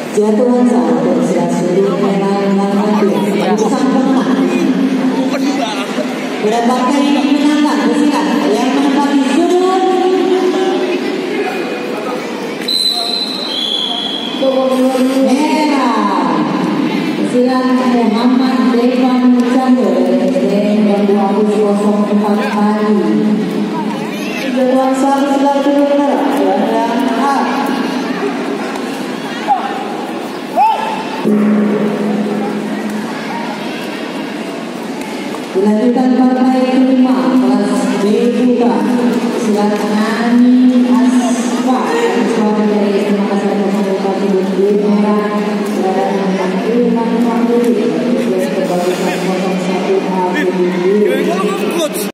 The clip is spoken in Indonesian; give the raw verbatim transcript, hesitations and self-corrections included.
Jatuhan satu sirasuri heran mangkabir sang pemenang. Berapakah yang menangkan kesilan yang menempati sudut merah. Kesilan Muhammad Devan Chandra dengan dua puluh kosong empat kali. Jatuhan satu sirasuri merah dan A. Dilanjutkan partai kelima